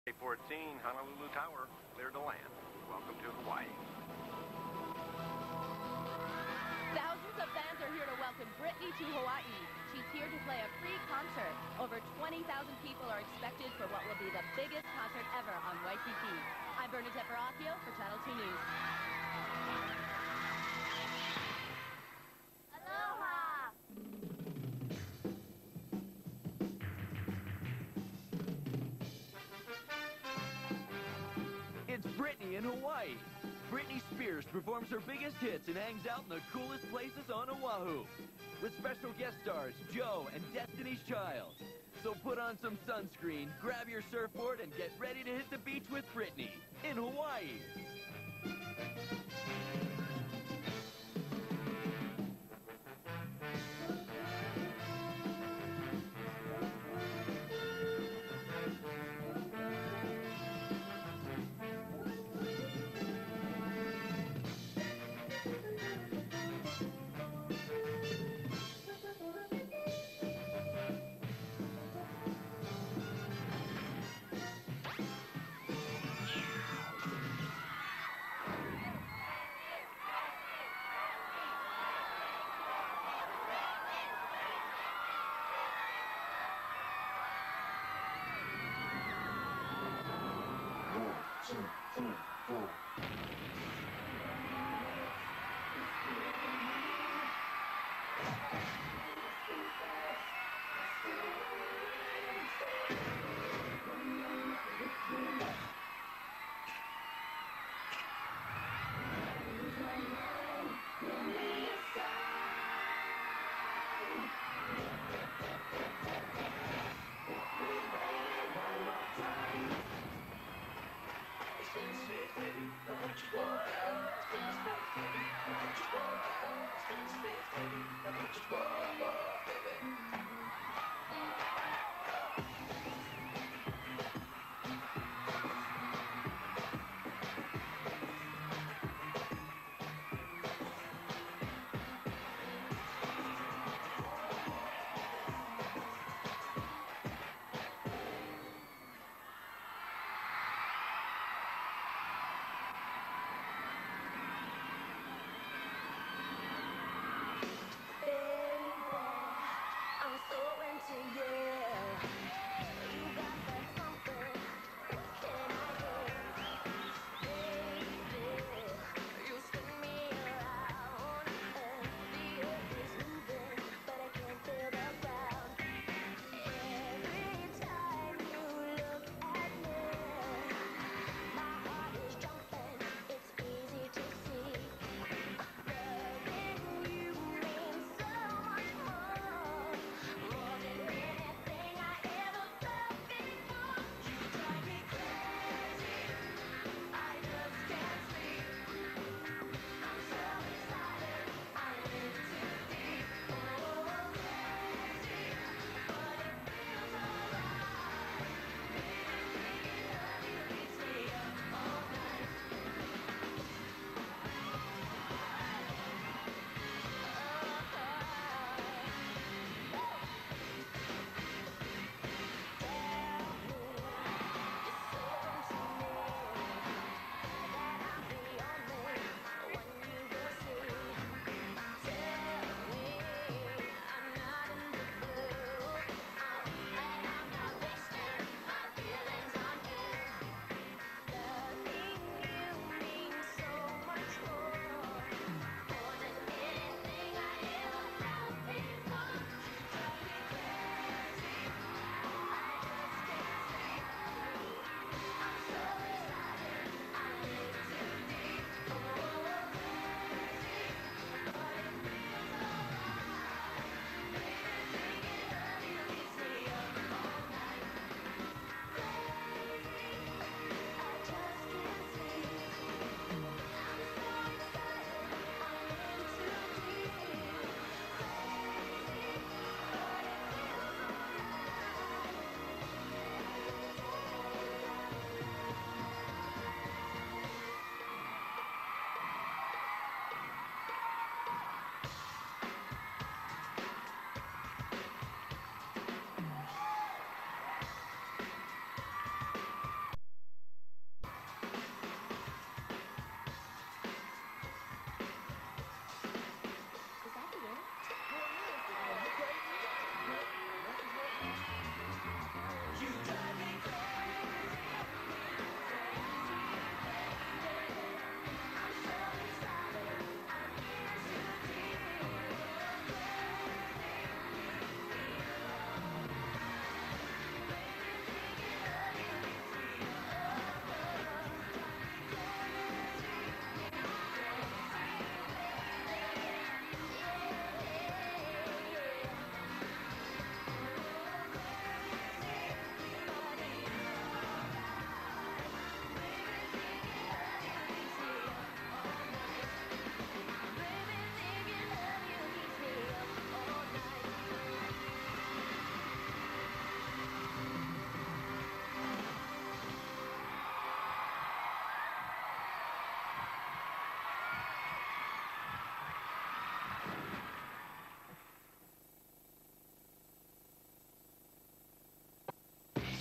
14, Honolulu Tower, clear to land. Welcome to Hawaii. Thousands of fans are here to welcome Britney to Hawaii. She's here to play a free concert. Over 20,000 people are expected for what will be the biggest concert ever on Waikiki. I'm Bernadette Baracchio for Channel 2 News. Aloha! It's Britney in Hawaii. Britney Spears performs her biggest hits and hangs out in the coolest places on Oahu. With special guest stars Joe and Destiny's Child. So put on some sunscreen, grab your surfboard, and get ready to hit the beach with Britney in Hawaii.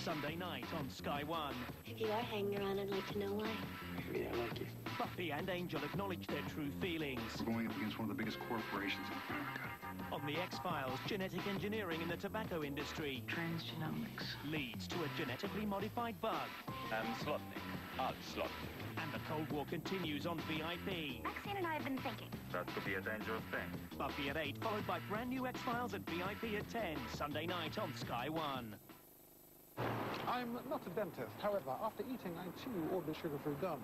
Sunday night on Sky One. If you are hanging around, I'd like to know why. Yeah, I like you. Buffy and Angel acknowledge their true feelings. We're going up against one of the biggest corporations in America. On The X-Files, genetic engineering in the tobacco industry Transgenomics. leads to a genetically modified bug. Slotnick. Slotnick. And the Cold War continues on VIP. Maxine and I have been thinking. That could be a dangerous thing. Buffy at 8, followed by brand new X-Files at VIP at 10, Sunday night on Sky One. I'm not a dentist. However, after eating, I too ordered sugar-free gum.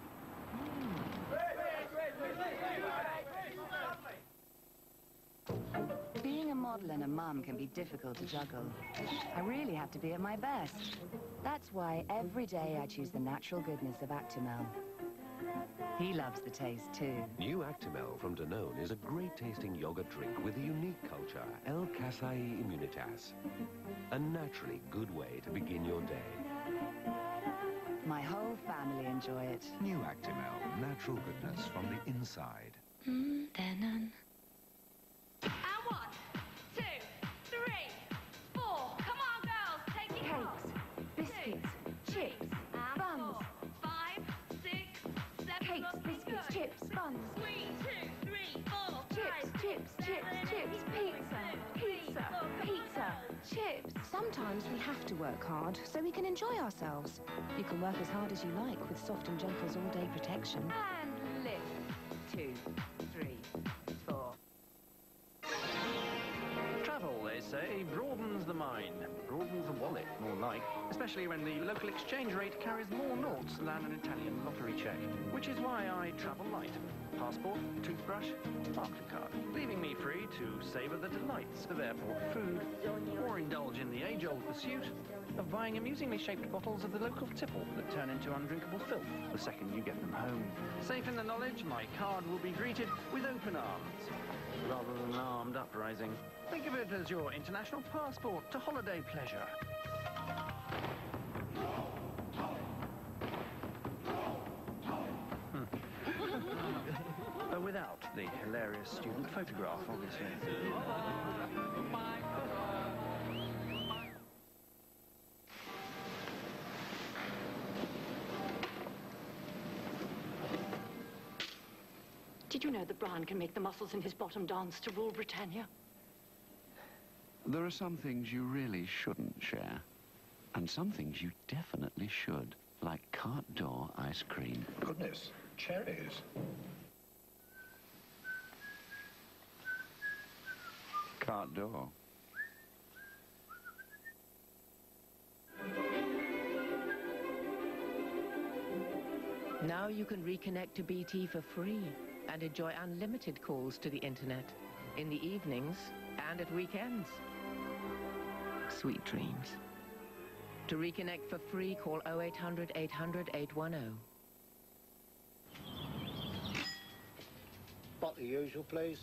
Being a model and a mum can be difficult to juggle. I really have to be at my best. That's why every day I choose the natural goodness of Actimel. He loves the taste too. New Actimel from Danone is a great-tasting yogurt drink with a unique culture, L-Casei Immunitas. A naturally good way to begin your day. My whole family enjoy it. New Actimel, natural goodness from the inside. Denon. And 1, 2, 3, 4. Come on, girls, take your Cakes, biscuits, chips, buns. 5, 6, 7. Cakes, biscuits, chips, buns. 3, 2, 3, 4, 5. Chips, pizza, pizza, chips. Sometimes we have to work hard so we can enjoy ourselves. You can work as hard as you like with Soft and Gentle's all-day protection. And lift. 2, 3, 4. Travel, they say, broadens the mind. Broadens the wallet, more like. Especially when the local exchange rate carries more noughts than an Italian lottery check. Which is why I travel light. Passport, toothbrush, MasterCard. Leaving me free to savour the delights of airport food. Or indulge in the age-old pursuit of buying amusingly shaped bottles of the local tipple that turn into undrinkable filth the second you get them home. Safe in the knowledge my card will be greeted with open arms, rather than an armed uprising. Think of it as your international passport to holiday pleasure. Without the hilarious student photograph, obviously. Did you know that Brian can make the muscles in his bottom dance to rule Britannia? There are some things you really shouldn't share. And some things you definitely should. Like Carte d'Or ice cream. Goodness, cherries. Carte d'Or. Now you can reconnect to BT for free and enjoy unlimited calls to the internet in the evenings and at weekends. Sweet dreams. To reconnect for free, call 0800 800 810. What the usual, please?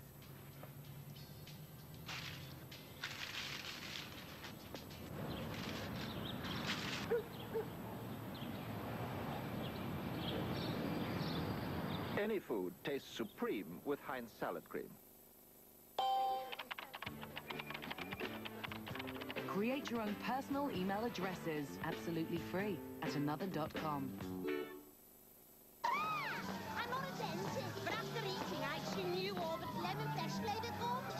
Any food tastes supreme with Heinz salad cream. Create your own personal email addresses, absolutely free, at another.com. I'm not a dentist, but after eating, I actually knew all but lemon fresh flavored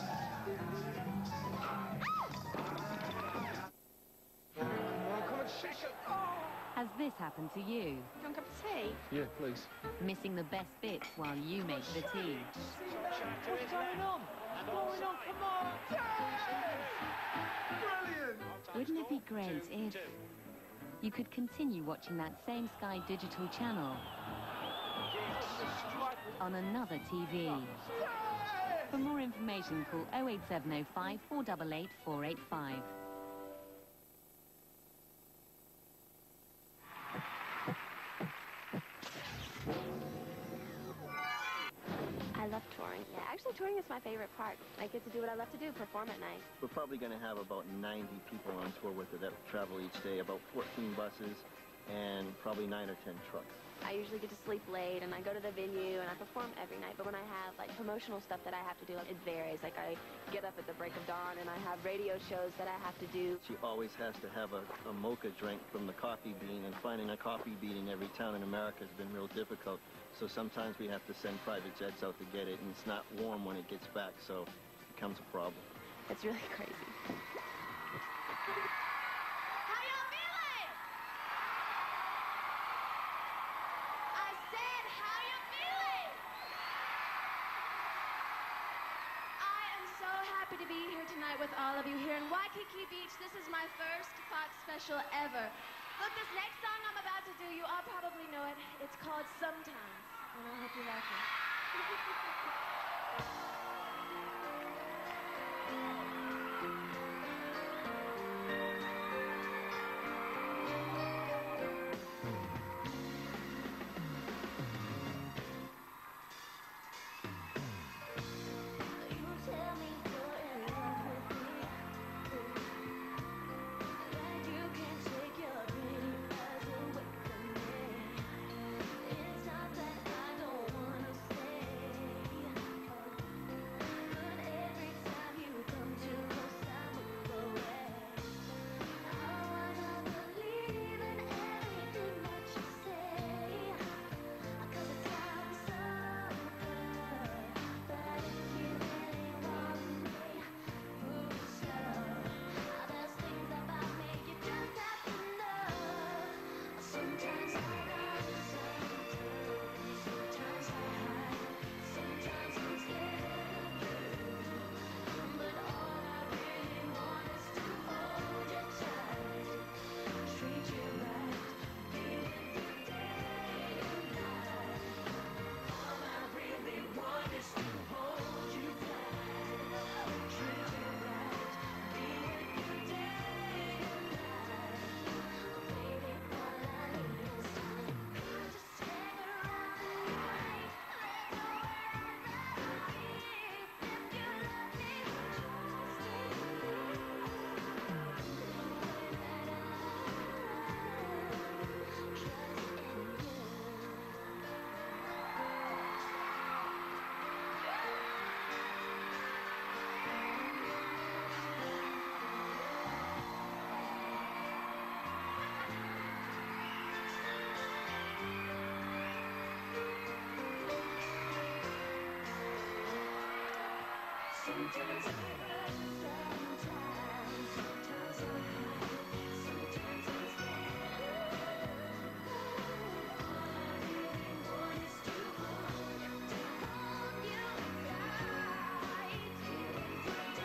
Has this happened to you? Want a cup of tea? Yeah, please. Missing the best bits while you make the tea? What's going on? What's going on? Come on! Brilliant! Wouldn't it be great if you could continue watching that same Sky Digital channel on another TV? For more information, call 08705 488 485. I love touring. Yeah, actually touring is my favorite part. I get to do what I love to do, perform at night. We're probably going to have about 90 people on tour with it that travel each day, about 14 buses, and probably 9 or 10 trucks. I usually get to sleep late, and I go to the venue, and I perform every night. But when I have, like, promotional stuff that I have to do, it varies. Like, I get up at the break of dawn, and I have radio shows that I have to do. She always has to have a mocha drink from the coffee bean, and finding a coffee bean in every town in America has been real difficult. So sometimes we have to send private jets out to get it, and it's not warm when it gets back, so it becomes a problem. It's really crazy. To be here tonight with all of you here in Waikiki Beach. This is my first Fox special ever. Look, this next song I'm about to do, you all probably know it. It's called Sometimes, and I hope you like it. Sometimes I run, sometimes I hide, sometimes I stay. All I really want is to hold you tight, day and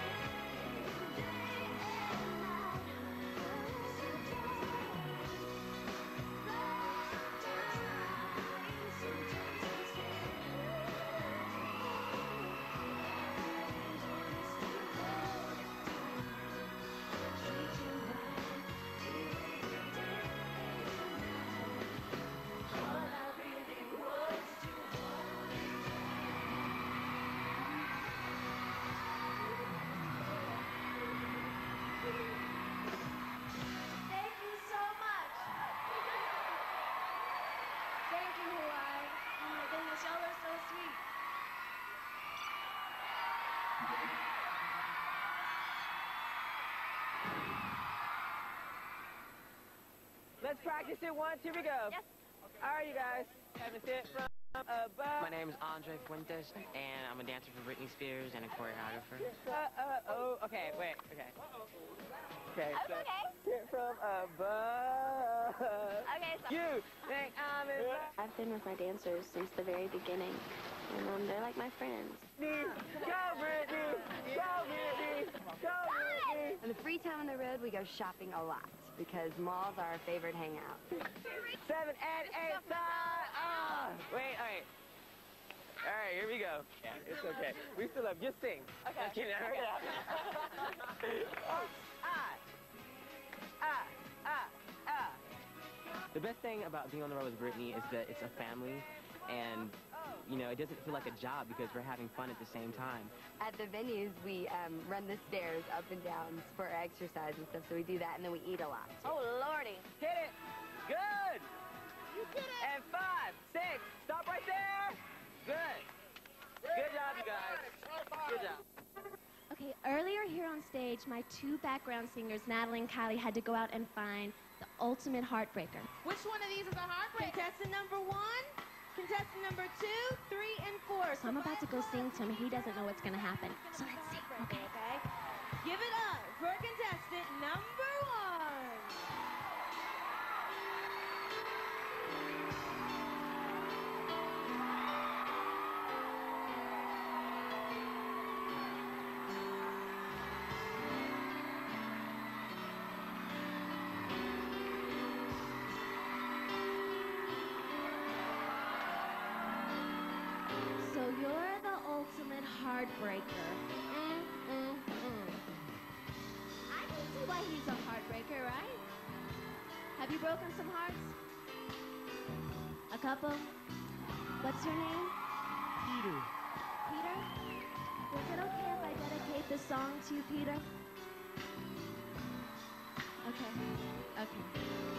Let's practice it once. Here we go. Yes. All right, you guys. Have a sit from above. My name is Andre Fuentes, and I'm a dancer for Britney Spears and a choreographer. Okay, wait, okay. Okay, so okay. sit from above. Okay, so You think I'm in love? I've been with my dancers since the very beginning, and they're like my friends. Go, Britney! Go, Britney! Go, Britney! On the free time on the road, we go shopping a lot because malls are our favorite hangout. 7 and 8 side. Wait, all right. All right, here we go. Yeah, it's okay. We still have. Just sing. Okay. Just kidding. Okay. The best thing about being on the road with Britney is that it's a family, and you know, it doesn't feel like a job because we're having fun at the same time. At the venues, we run the stairs up and down for exercise and stuff, so we do that, and then we eat a lot. Oh, Lordy. Hit it. Good. You did it. And 5, Earlier here on stage, my two background singers, Natalie and Kylie, had to go out and find the ultimate heartbreaker. Which one of these is a heartbreaker? Contestant number 1, contestant number 2, 3, and 4. So I'm about to go sing to him. He doesn't know what's going to happen. So let's see. Okay. Give it up for contestant number 1. So you're the ultimate heartbreaker. I can see why he's a heartbreaker, right? Have you broken some hearts? A couple? What's your name? Peter. Peter? Is it okay if I dedicate this song to you, Peter? Okay. Okay.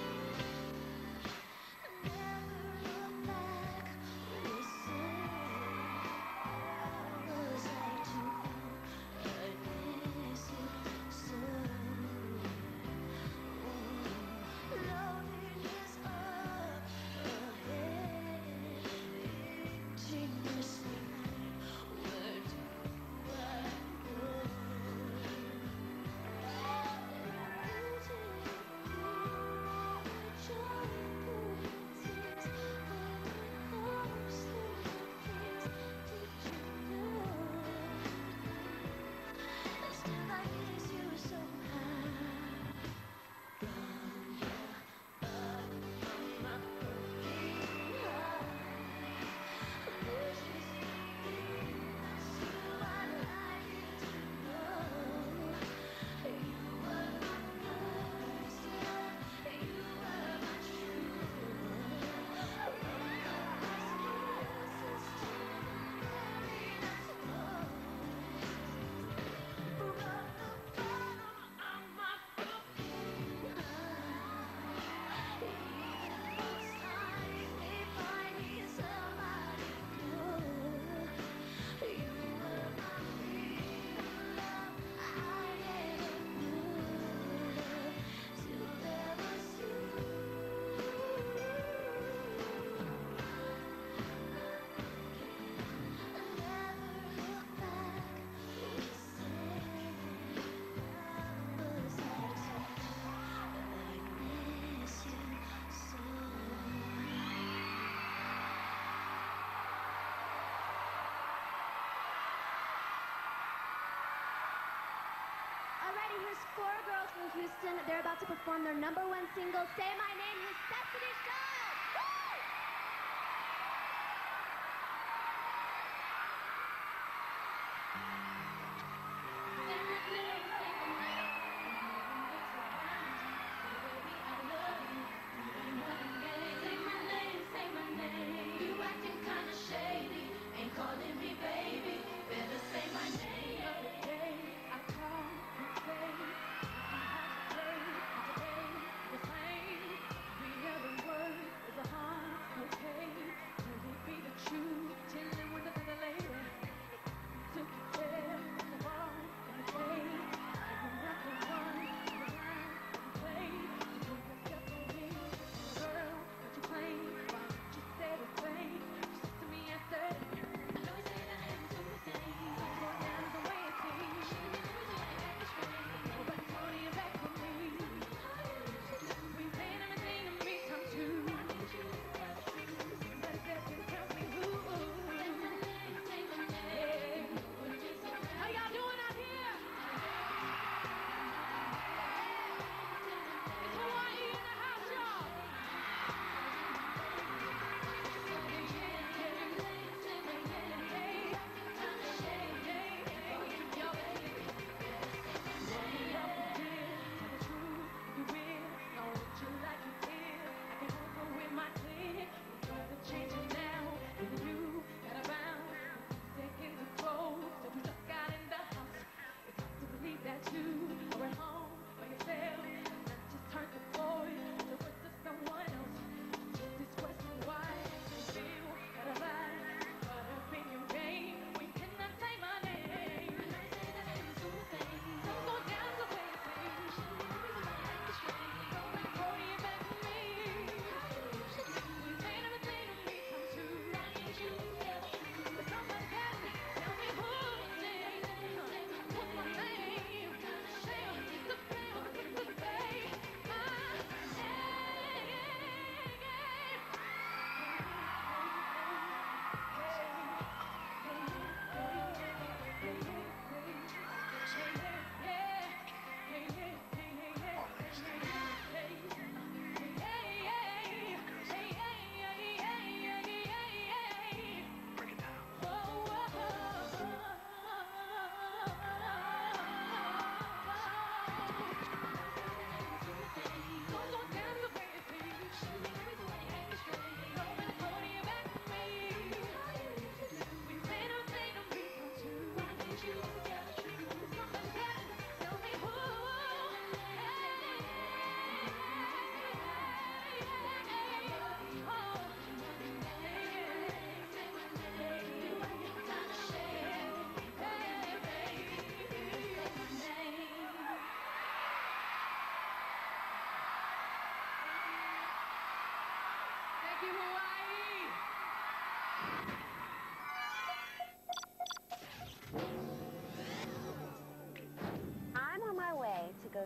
Alrighty, here's 4 girls from Houston. They're about to perform their #1 single, Say My Name. Here's Destiny's Child. Woo!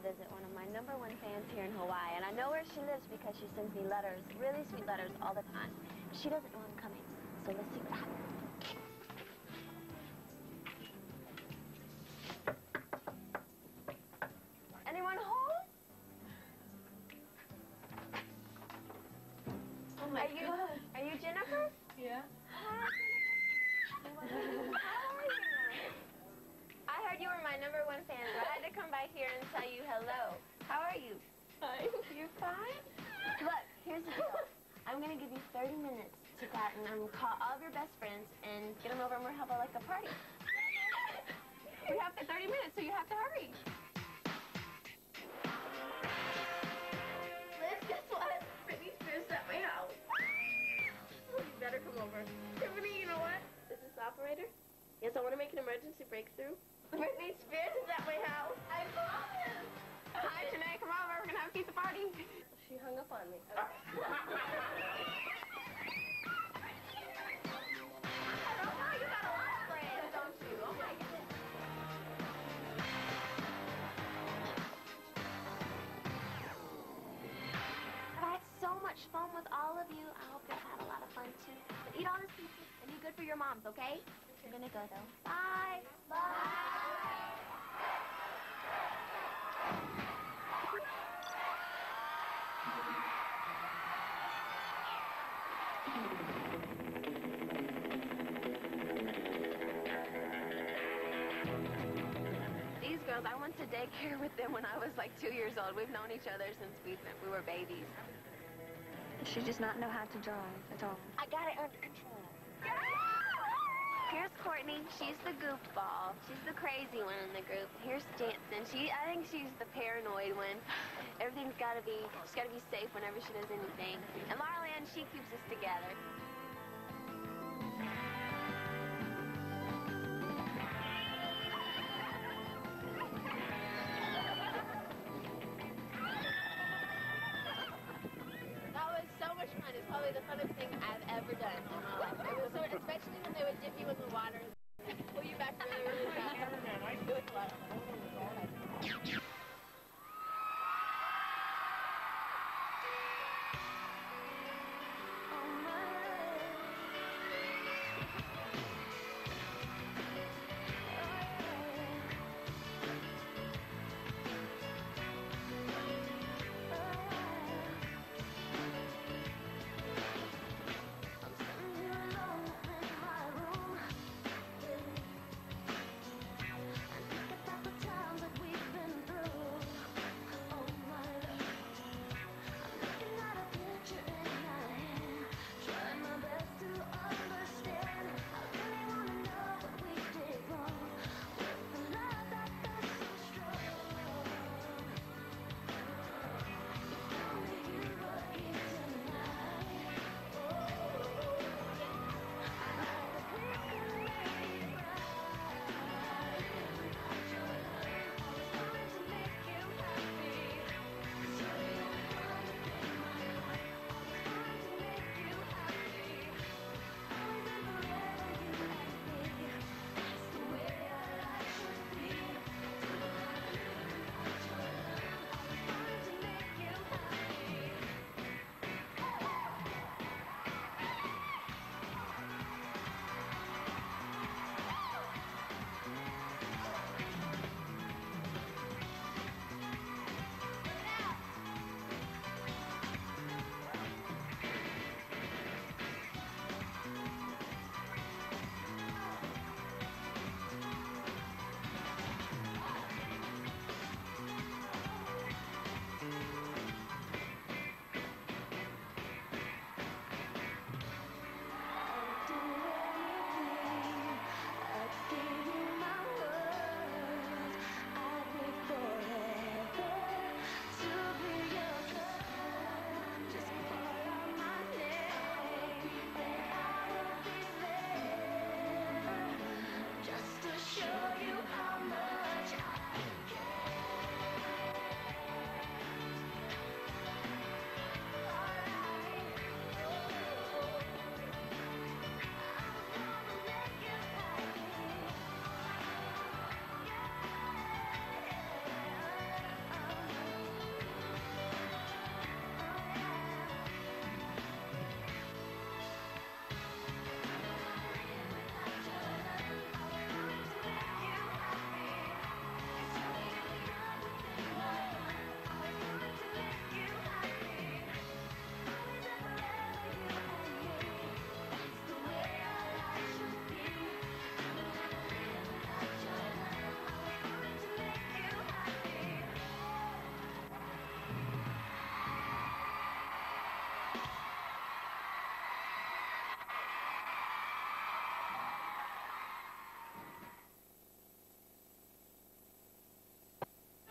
visit one of my #1 fans here in Hawaii, and I know where she lives because she sends me letters, really sweet letters, all the time. She doesn't know I'm coming, so let's see what happens. Anyone home? Oh my God. Are you Jennifer? Yeah. Hi, Jennifer. How are you? I heard you were my #1 fan, so I had to come by here and tell you hello. How are you? Fine. You're fine? Look, here's the deal. I'm going to give you 30 minutes to go out and call all of your best friends and get them over and we'll have like a party. We have 30 minutes, so you have to hurry. Liz, guess what? Britney Spears at my house. You better come over. Tiffany, you know what? Is this the operator? Yes, I want to make an emergency breakthrough. Britney Spears is at my house. I promise. Hi, Janae, come over. We're going to have a pizza party. She hung up on me. I don't know. You got a lot of friends, don't you? Oh, my goodness. I had so much fun with all of you. I hope you had a lot of fun, too. But eat all this pizza and be good for your moms, okay? I'm going to go, though. Bye. Bye. These girls, I went to daycare with them when I was like 2 years old. We've known each other since we were babies. She does not know how to drive at all. I got it under control. Here's Courtney. She's the goofball. She's the crazy one in the group. Here's Jansen. I think she's the paranoid one. She's got to be safe whenever she does anything. And Marlene, she keeps us together. That was so much fun. It's probably the funnest thing I've ever done in my life. It was so, especially when they would dip you in the water and pull you back really, really fast. It was a lot of fun. Times that we've been through.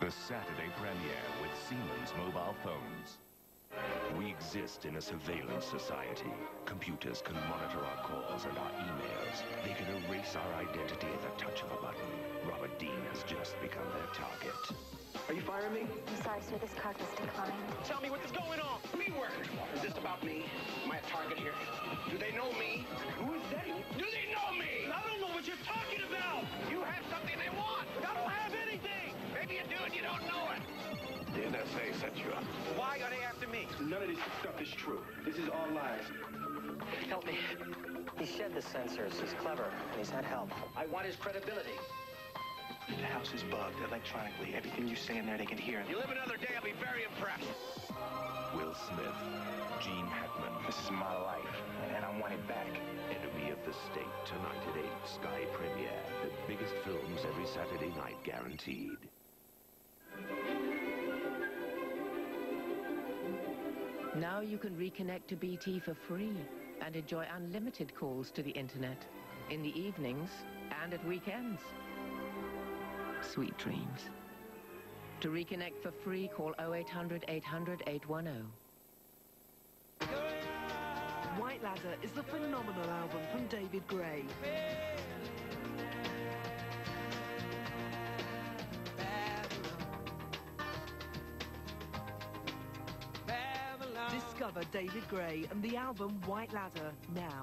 The Saturday premiere with Siemens mobile phones. We exist in a surveillance society. Computers can monitor our calls and our emails. They can erase our identity at the touch of a button. Robert Dean has just become their target. Are you firing me? I'm sorry, sir. This card was declined. Tell me what is going on. Me work. Is this about me? Am I a target here? Do they know me? Who is they? Do they know me? I don't know what you're talking about. You have something they want. I don't have anything. Maybe you do and you don't know it. The NSA set you up. Why are they after me? None of this stuff is true. This is all lies. Help me. He shed the sensors. He's clever, and he's had help. I want his credibility. The house is bugged electronically. Everything you say in there, they can hear. You live another day, I'll be very impressed. Will Smith, Gene Hackman. This is my life, and I want it back. Enemy of the State, tonight at 8, Sky Premiere. The biggest films every Saturday night, guaranteed. Now you can reconnect to BT for free and enjoy unlimited calls to the internet in the evenings and at weekends. Sweet dreams. To reconnect for free, call 0800 800 810. White Ladder is the phenomenal album from David Gray. Discover David Gray and the album White Ladder now.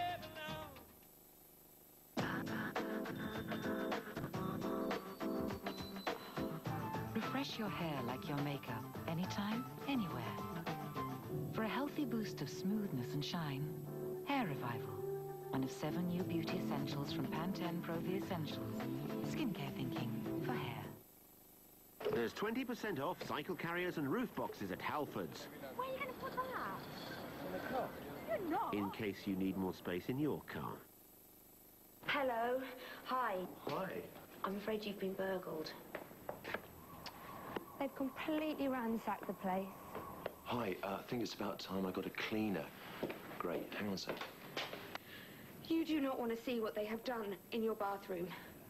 Refresh your hair like your makeup, anytime, anywhere. For a healthy boost of smoothness and shine, Hair Revival. One of 7 new beauty essentials from Pantene Pro V Essentials. Skincare thinking for hair. There's 20% off cycle carriers and roof boxes at Halfords. Where are you going to put that? In the car. You're not. In case you need more space in your car. Hello. Hi. Hi. I'm afraid you've been burgled. They've completely ransacked the place. Hi, I think it's about time I got a cleaner. Great, hang on a sec. You do not want to see what they have done in your bathroom.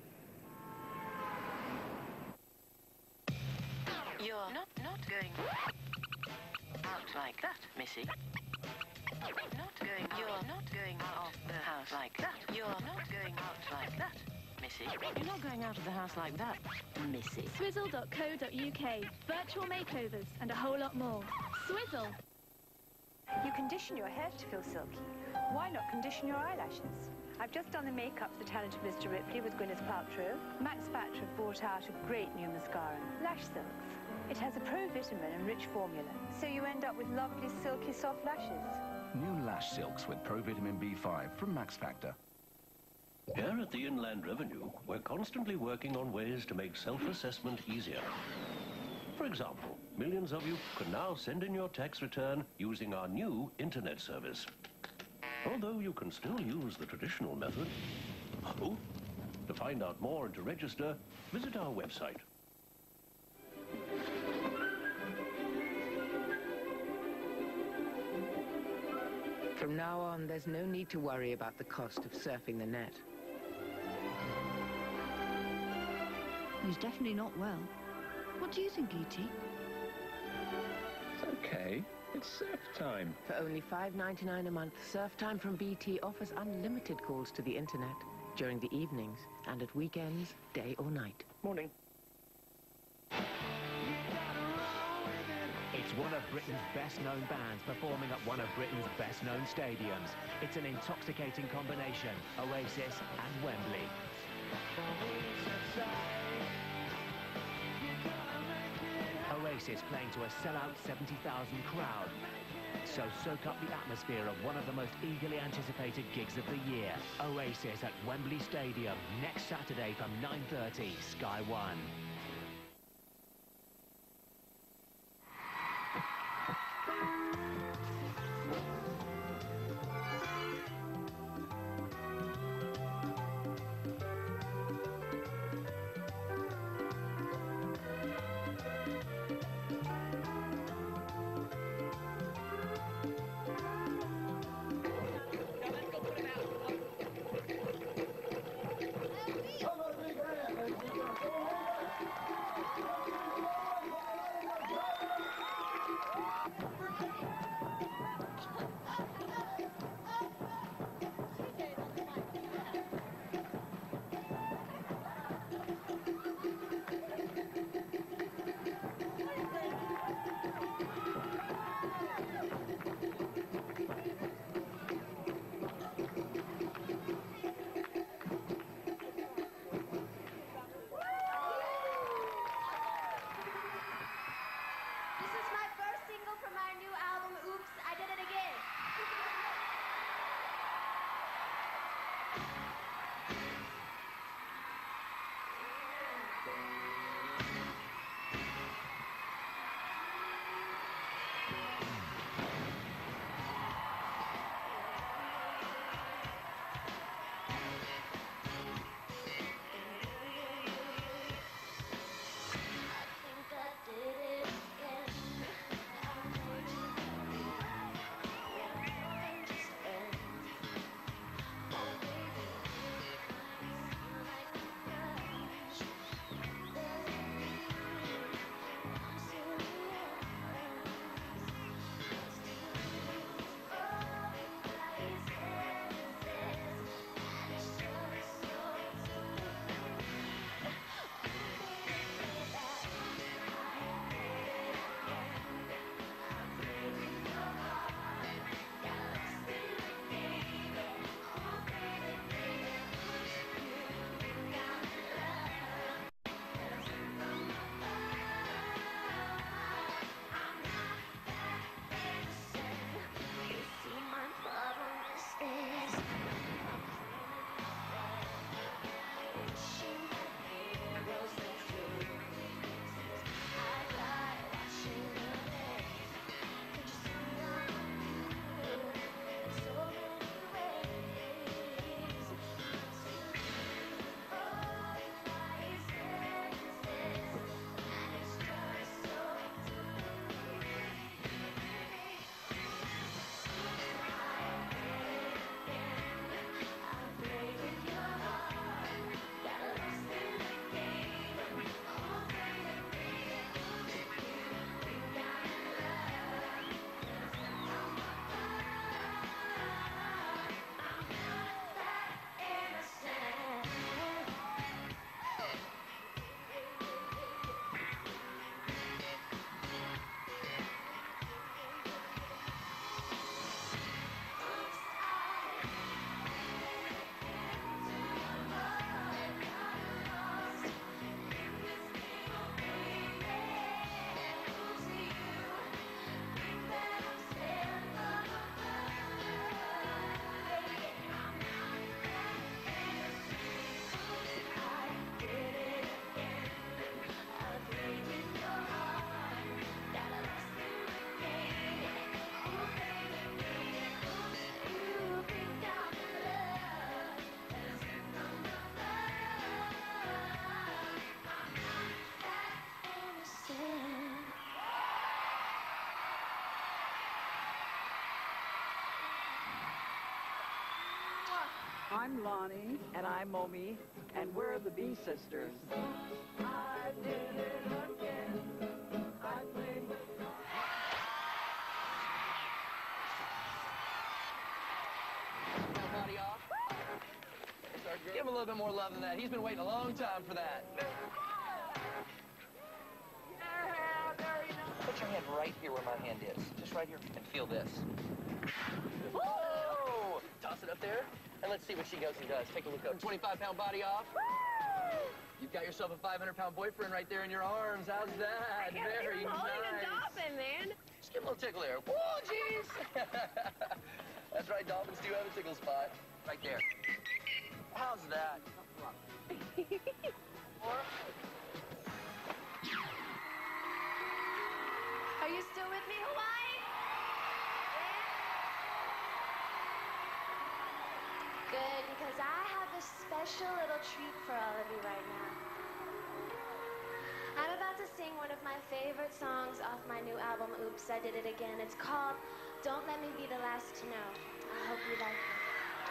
You're not going out like that, Missy. You're not going out of the house like that. You're not going out like that, Missy. You're not going out of the house like that, Missy. Swizzle.co.uk. Virtual makeovers and a whole lot more. Swizzle. You condition your hair to feel silky. Why not condition your eyelashes? I've just done the makeup for the talented Mr. Ripley with Gwyneth Paltrow. Max Factor have brought out a great new mascara, Lash Silks. It has a pro-vitamin-enriched formula, so you end up with lovely, silky, soft lashes. New Lash Silks with Pro-Vitamin B5 from Max Factor. Here at the Inland Revenue, we're constantly working on ways to make self-assessment easier. For example, millions of you can now send in your tax return using our new internet service. Although you can still use the traditional method. Oh, to find out more and to register, visit our website. From now on, there's no need to worry about the cost of surfing the net. He's definitely not well. What do you think, E.T.? It's okay. It's surf time. For only $5.99 a month, Surf Time from BT offers unlimited calls to the internet during the evenings and at weekends, day or night. Morning. It's one of Britain's best-known bands performing at one of Britain's best-known stadiums. It's an intoxicating combination, Oasis and Wembley. Oasis playing to a sellout 70,000 crowd. So soak up the atmosphere of one of the most eagerly anticipated gigs of the year. Oasis at Wembley Stadium, next Saturday from 9:30, Sky One. I'm Lonnie. And I'm Momi. And we're the Bee Sisters. I did it again. I played with Body off. Give him a little bit more love than that. He's been waiting a long time for that. Put your hand right here where my hand is. Just right here. And feel this. Whoa! Toss it up there. And let's see what she goes and does. Take a look up. 25-pound body off. You've got yourself a 500-pound boyfriend right there in your arms. How's that? Very nice. Holding a dolphin, man. Just give him a little tickle here. Whoa, jeez. That's right, dolphins do have a tickle spot. Right there. How's that? Are you still with me, Hawaii? Good, because I have a special little treat for all of you right now. I'm about to sing one of my favorite songs off my new album, Oops, I Did It Again. It's called Don't Let Me Be the Last to Know. I hope you like it.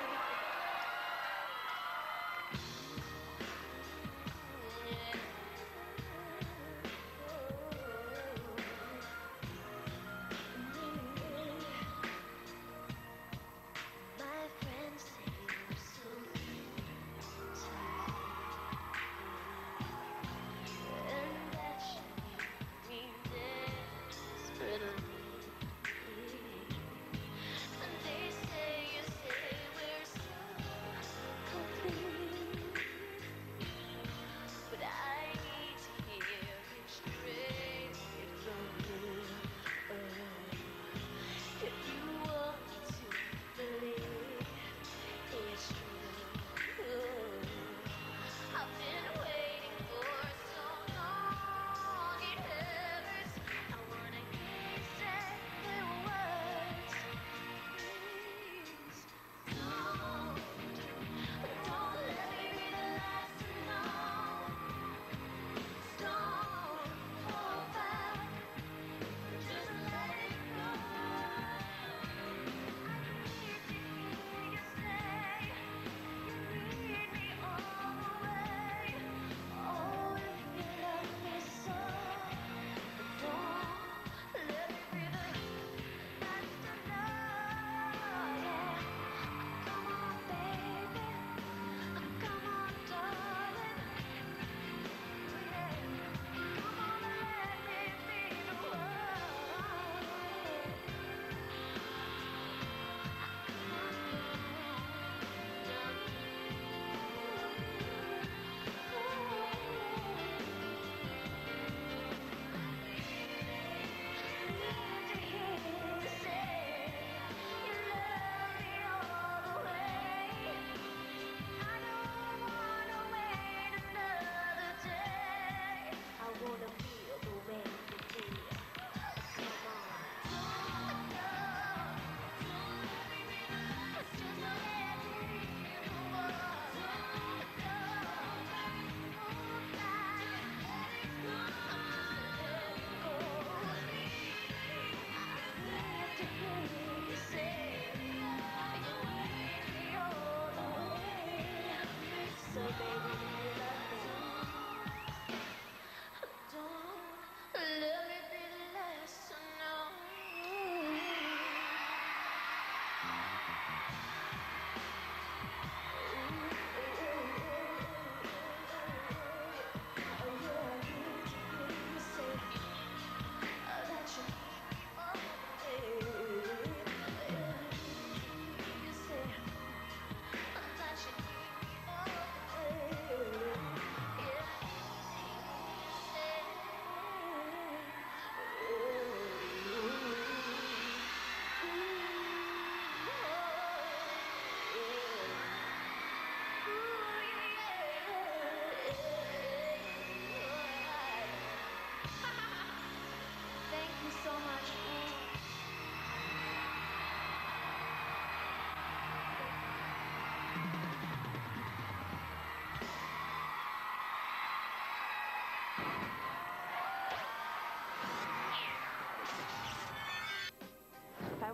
My friends say you're so tired, and that you need desperately. And they say we're so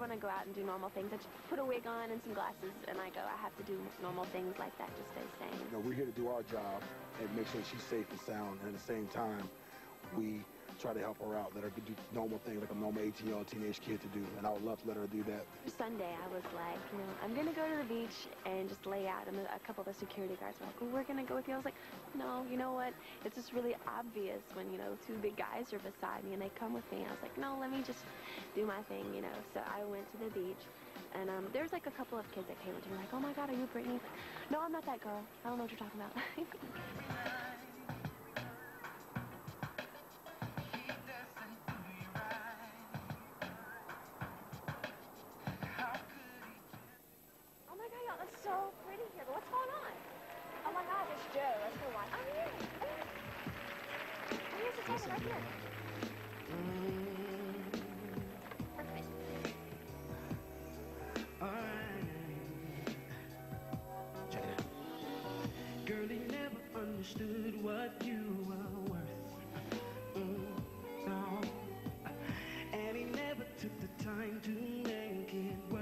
want to go out and do normal things. I just put a wig on and some glasses, and I go, I have to do normal things like that to stay sane. You know, we're here to do our job and make sure she's safe and sound, and at the same time, we try to help her out, let her do normal things like a normal 18-year-old teenage kid to do, and I would love to let her do that. Sunday, I was like, you know, I'm going to go to the beach and just lay out. And a couple of the security guards were like, well, we're going to go with you. I was like, no, you know what? It's just really obvious when, you know, two big guys are beside me and they come with me. I was like, no, let me just do my thing, you know. So I went to the beach, and there's like a couple of kids that came up to me like, oh my God, are you Brittany? No, I'm not that girl. I don't know what you're talking about. So pretty here, but what's going on? Oh my God, it's Joe. Let's go watch. Oh, yeah. Here's the table right here. Perfect. Check it out. Girl, he never understood what you were worth. No. And he never took the time to make it work.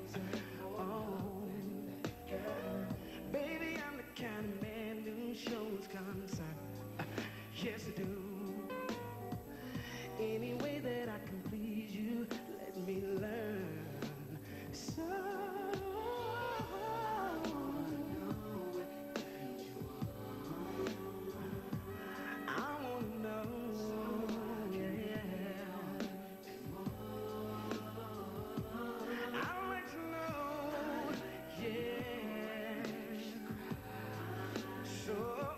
Baby, I'm the kind of man who shows concern. Yes, I do. Any way that I can please you, let me learn. So I wanna know, yeah. I'd like to know, yeah. So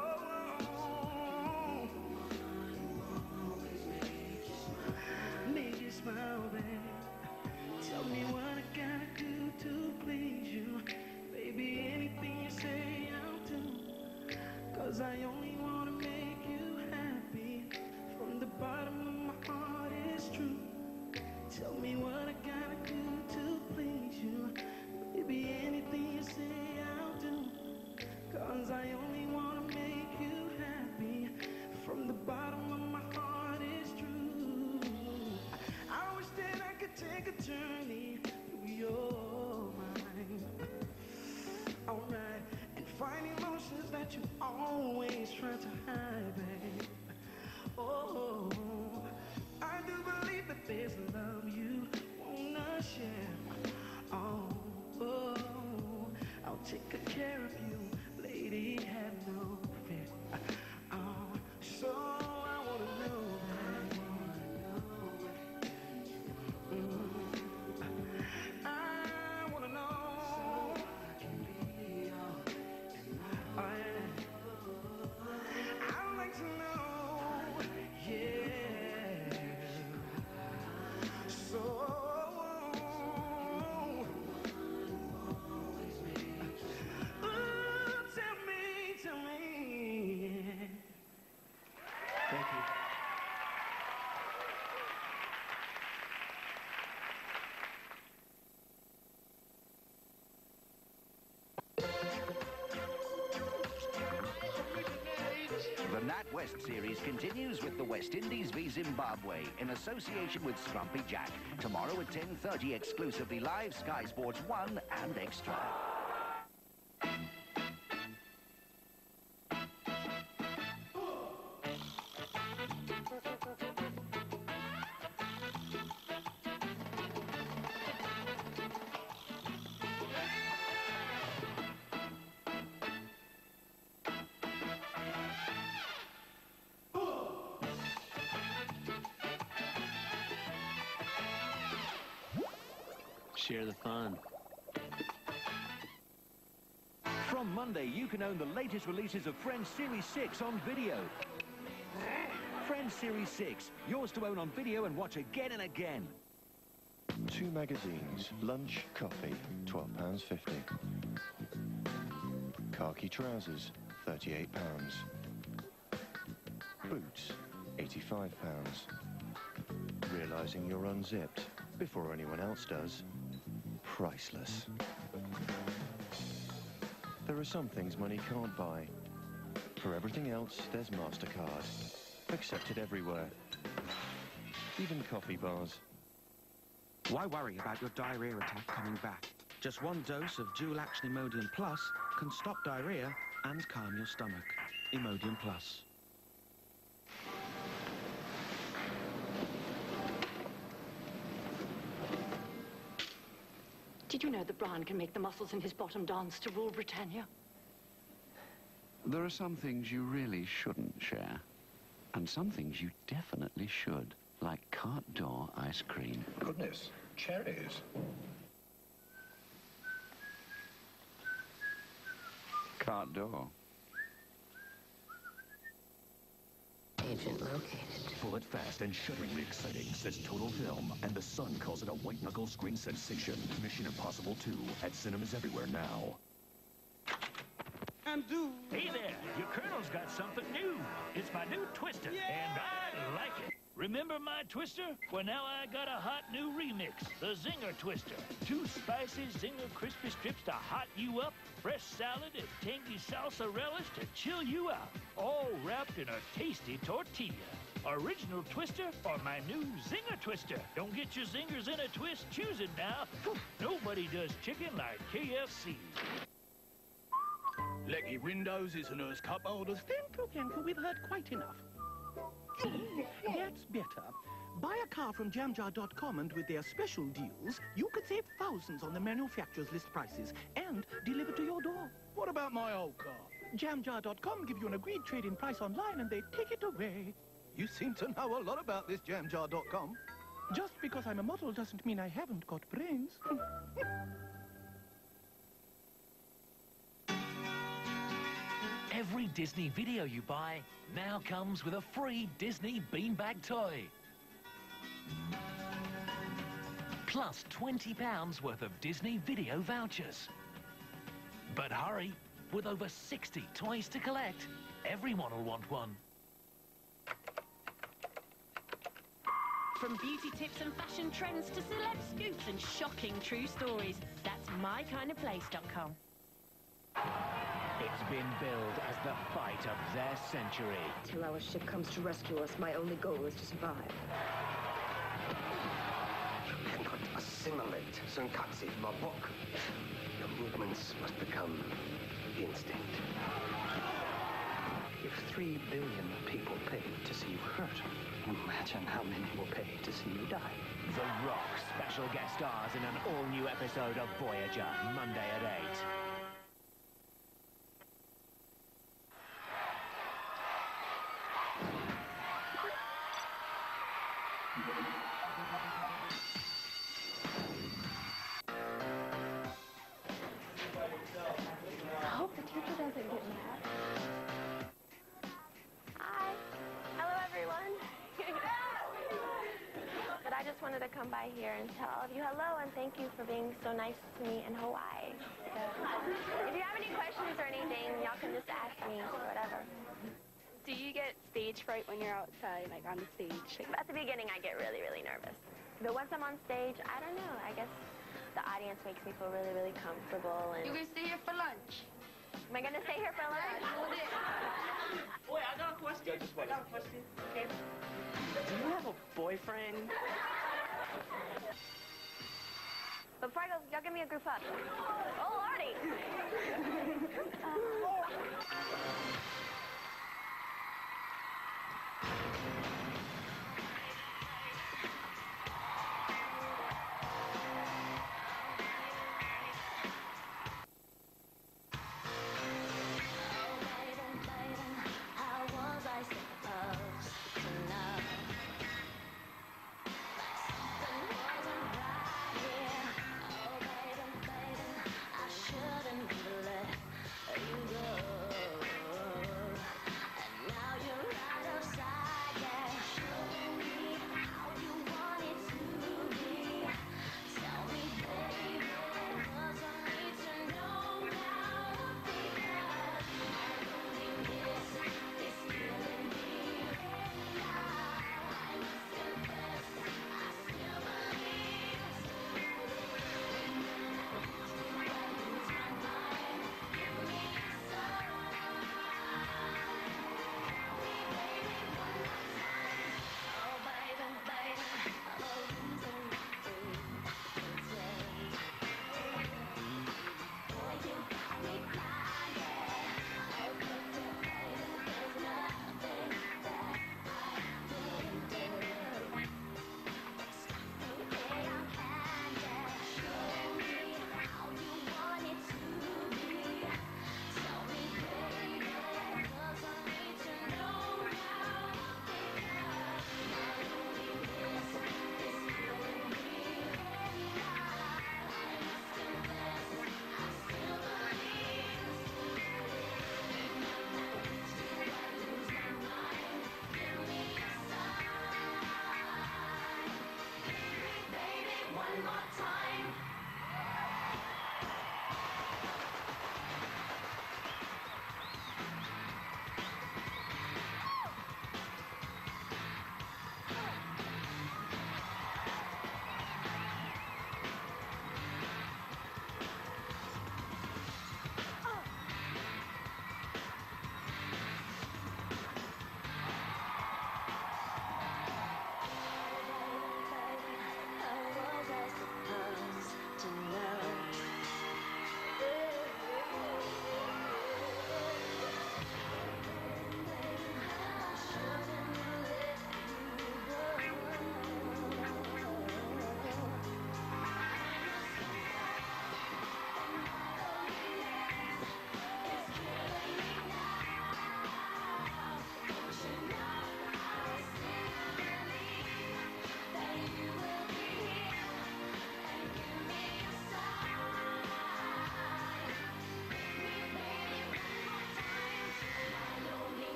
make you smile, babe. Tell me what I gotta do to please you. Baby, anything you say I'll do. 'Cause I only wanna make you happy. From the bottom of my heart, it's true. Tell me what I gotta do to please you. Baby, anything you say I'll do. 'Cause I only wanna make you happy. From the bottom of my heart, it's true. I wish that I could take a journey through your mind. Alright, and find emotions that you always try to hide, babe. Oh, I do believe that there's love you wanna share. Oh, I'll take good care of you. Lady, have no fear. Oh, so I wanna know, I wanna know. Oh, yeah. I'd like to know, yeah. So tell me. Thank you. The NatWest series continues with the West Indies v Zimbabwe in association with Scrumpy Jack. Tomorrow at 10:30 exclusively live, Sky Sports 1 and Extra. Share the fun. From Monday, you can own the latest releases of Friends Series 6 on video. Friends Series 6, yours to own on video and watch again and again. 2 magazines, lunch, coffee, £12.50. Khaki trousers, £38. Boots, £85. Realising you're unzipped before anyone else does. Priceless. There are some things money can't buy. For everything else, there's MasterCard. Accepted everywhere. Even coffee bars. Why worry about your diarrhea attack coming back? Just one dose of dual action Imodium Plus can stop diarrhea and calm your stomach. Imodium Plus. Did you know that Brian can make the muscles in his bottom dance to rule Britannia? There are some things you really shouldn't share. And some things you definitely should. Like Carte d'Or ice cream. Goodness, cherries. Carte d'Or. Agent located. Bullet fast and shudderingly exciting, says Total Film, and The Sun calls it a white-knuckle screen sensation. Mission Impossible 2 at cinemas everywhere now. Hey there, your Colonel's got something new. It's my new Twister, and I like it. Remember my Twister? Well, now I got a hot new remix, the Zinger Twister. 2 spicy Zinger crispy strips to hot you up, fresh salad and tangy salsa relish to chill you out, all wrapped in a tasty tortilla. Original Twister or my new Zinger Twister? Don't get your zingers in a twist, choose it now. Nobody does chicken like KFC. Leggy windows, isn't cup holders. Fenco, we've heard quite enough. That's better. Buy a car from Jamjar.com and with their special deals, you could save thousands on the manufacturer's list prices and deliver to your door. What about my old car? Jamjar.com give you an agreed trade-in price online and they take it away. You seem to know a lot about this Jamjar.com. Just because I'm a model doesn't mean I haven't got brains. Every Disney video you buy now comes with a free Disney beanbag toy. Plus £20 worth of Disney video vouchers. But hurry, with over 60 toys to collect, everyone will want one. From beauty tips and fashion trends to celeb scoops and shocking true stories, that's mykindofplace.com. It's been billed as the fight of their century. Till our ship comes to rescue us, my only goal is to survive. You cannot assimilate Senkatsi Babok. Your movements must become instinct. If 3 billion people pay to see you hurt, imagine how many will pay to see you die. The Rock special guest stars in an all-new episode of Voyager, Monday at 8. I hope the teacher doesn't get mad. Hi. Hello, everyone. But I just wanted to come by here and tell all of you hello and thank you for being so nice to me in Hawaii. So, if you have any questions or anything, y'all can just ask me or whatever. Do you get stage fright when you're outside, like on the stage? At the beginning, I get really, really nervous. But once I'm on stage, I don't know. I guess the audience makes me feel really, really comfortable. And You can stay here for lunch. Am I gonna stay here for lunch? Wait, I got a question. I got a question. Okay. Do you have a boyfriend? But before I go, y'all give me a group hug. Oh, Lordy! Now you're right outside, yeah.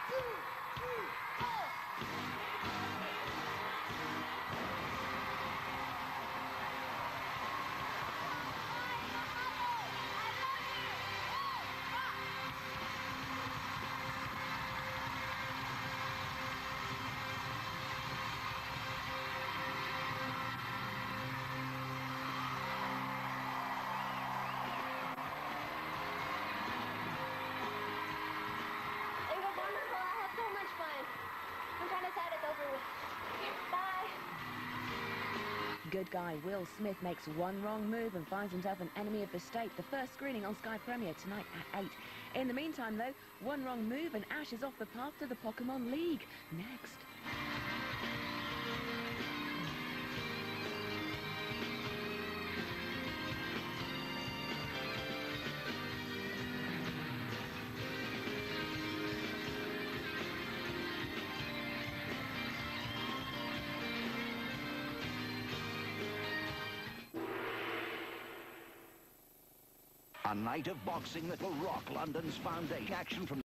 It was wonderful. I had so much fun. I'm kind of sad it's over with. Bye. Good guy Will Smith makes one wrong move and finds himself an enemy of the state. The first screening on Sky Premier tonight at 8. In the meantime, though, one wrong move and Ash is off the path to the Pokemon League. Next. A night of boxing that will rock London's foundation. Action from